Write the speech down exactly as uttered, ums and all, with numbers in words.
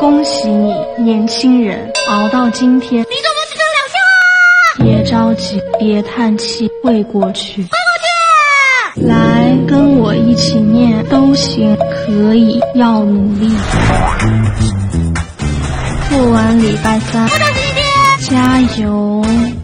恭喜你，年轻人，熬到今天。 你怎么是这两下？ 别着急，别叹气，会过去。 快过去！ 来，跟我一起念，都行，可以，要努力。过完礼拜三， 我到今天， 加油！